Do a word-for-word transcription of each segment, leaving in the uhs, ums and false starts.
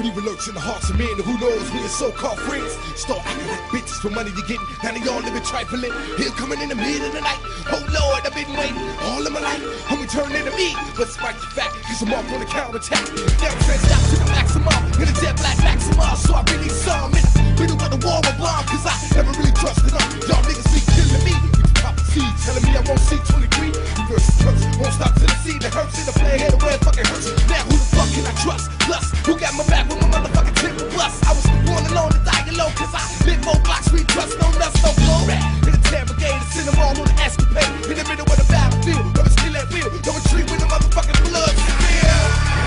evil lurks in the hearts of men, and who knows we are so-called friends. Start acting like bitches for money you're getting. Now they all living trifling. Here coming in the middle of the night. Oh Lord, I've been waiting all of my life. Homie turn into me, but despite the fact, he's a mark on the counterattack. Now transed out to the maximum, in a jet black maxima. So I really saw him in the middle of the war with bomb, cause I never really trusted them. Y'all niggas be killing me. Prophecy telling me I won't see twenty-three. Reverse the curse, won't stop till the seed that hurts. In the play head where it fucking hurts. Now who the fuck can I trust? Plus, who got my back with my motherfucking timber plus? I was born alone to die alone, cause I live more blocks, we trust, no nuts, no flow. In the interrogate, send them all on the escapade. In the middle of the battlefield, never still at will. No retreat with the motherfucking blood spill.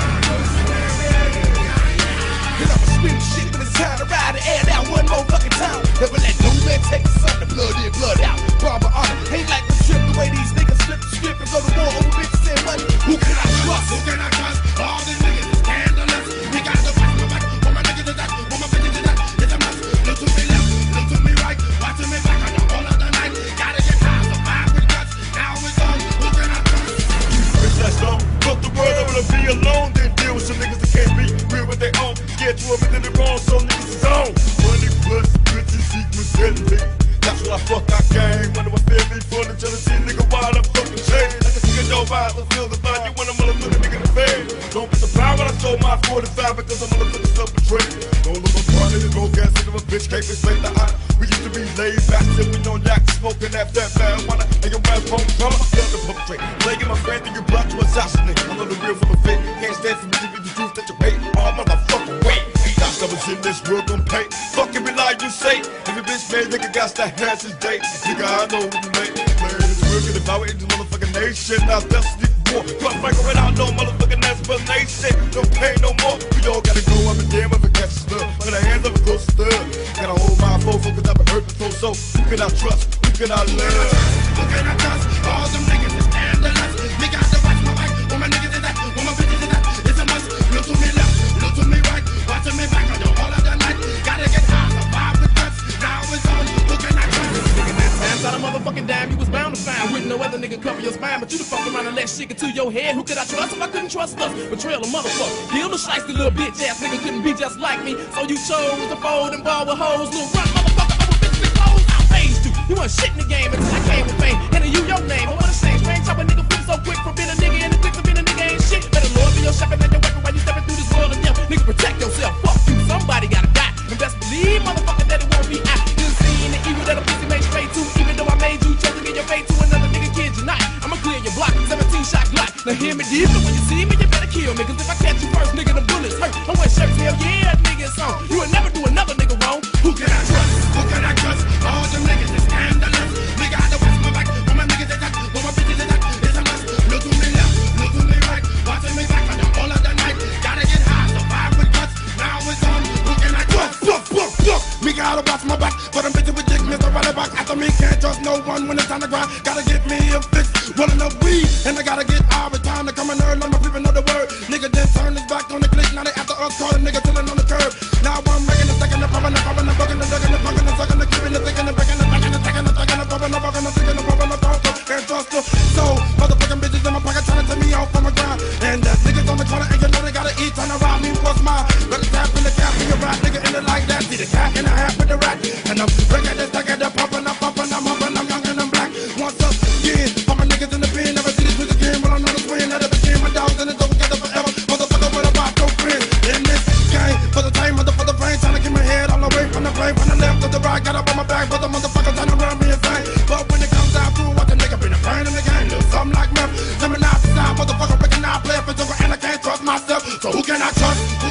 Then I'ma spin the shit when it's time to ride the air down one more fucking time. Never let no man take the sun, the blood in, blood out. Barber honor, ain't like the trip the way these niggas slip the script and go to war over bitches and money. Who can I trust? Who can I trust? All these niggas is scandalous. We got to watch my back, all my niggas is that, all my bitches is that. It's a must. Look to me left, look to me right, watching me back on the whole of the night. Gotta get high, survive with guts. Now it's on. Who can I trust? Bitch, that's long. Fuck the world, I wanna be alone. Then deal with some niggas that can't be real with their own. Scared to admit that they're wrong, so niggas is on. Money plus bitches equals envy. That's what I fuck I gang. Wonder what feel me for the jealousy, nigga. Wild up fucking change. Like a nigga no vibe, I feel the vibe. You want a motherfucking nigga to fade. Don't get the power when I sold my forty-five because I'm motherfucking self-betrayed. Don't look upon it, broke ass nigga, a bitch can't explain the eye. We used to be laid back, sipping on yak, smoking after that marijuana. And your ass phone drama, I feel the perpetrate. Playing my friend through your blood to assassinate. I'm on the real from a fake. Can't stand for me to be the truth that you hate. Oh, motherfucker, wait. That's never in this world gon' pay. Fucking be like you say. Every bitch made nigga got that hands his date. Nigga, I know what you make. Man, it's working if I were in this motherfucking nation. Now that's the war. Cross breaker without no motherfucking explanation. No pain, no more. We all gotta go up and damn if it catches stuff. With the hands of a close stir. Gotta hold my fofo cause I've been hurt before. So who can I trust? Who can I love? Who can I trust? All them niggas is scandalous. Me got to watch my back. All my niggas is that. All my bitches is that. It's a must. Look to me left. Look to me right. Watching me back on the whole of the night. Gotta get high. Survive with guts. Now it's on. Who can I trust? Nigga, that time got a motherfucking dime. You was bound to find. With no other nigga cover your spine. But you the fuck around and let shit get to your head. Who could I trust if I couldn't trust us? Betrayal a motherfucker. Kill the shiesty little bitch ass nigga couldn't be just like me. So you chose to fold and ball with hoes. Little run motherfucker over bitches with clothes. I raised you. You wasn't shit in the game until I came with fame. And then you your name. I wanna shame. Strange how a nigga flip so quick from being a nigga in the clicks of being a nigga ain't shit. Better Lord be your shepherd and your weapon while you stepping through this world of death. Nigga protect yourself. Fuck you. Somebody gotta die. And best believe motherfucker that it won't be I. You seen the evil that a pussy made straight to. Even though I made you chose to get your fate to another nigga kid you not. I'ma clear your block. seventeen shot Glock. Now hear me deep. So when you see me you better kill me. Cause if I catch you first nigga the bullets hurt. Don't wear shirts. Hell yeah nigga it's on. You will never do another nigga wrong. Who can I trust? Who can I trust? All them niggas is scandalous. Me got to watch my back. All my niggas is that. All my bitches is that. It's a must. Look to me left. Look to me right. Watching me back on the whole of the night. Gotta get high. Survive with guts. Now it's on. Who can I trust? Look, look, look. Me gotta watch my back, but I'm bitching with dick, Mister Running back. After me, can't trust no one when it's time to grind. Gotta get me a fix, rolling up weed, and I gotta get out of time to come and earn. Let my people know the word. Nigga then turn his back on the click. Now they after us, call a nigga chillin' on the curb. Now I'm making a second, the poppin', the poppin', the buggin', the duggin', the fuckin', the suckin', the keepin', the thinkin', the breakin', the backin', the taggin', the tuggin', the poppin', the buggin', the stickin', the poppin', the talkin'. Can't trust her. So motherfucking bitches in my pocket trying to take me off from my grind. And that niggas on the corner, and you know they gotta eat, trying to rob me. What's mine? Let the tap in the cap in your ride, nigga in it like that. See the cat in the half with the rat. And I'm bringing this, taggin', the poppin', I'm poppin', I'm humpin', I'm young and I'm black. Once again, all my niggas in the pen, never see this music again. But I know the swing, let it begin. My dogs in the door together forever. Motherfucker with a bop, no friend. In this game, for the time, mother for the brain, trying to keep my head all the way from the brain, from the left to the right. Got up on my back, but the motherfucker trying to run me insane. But when it comes down to it, watch a nigga been a brain in the game. Little something like meth. Jumping out the side, motherfucker, breaking out, play for joker, and I can't trust myself. So who can I trust? Who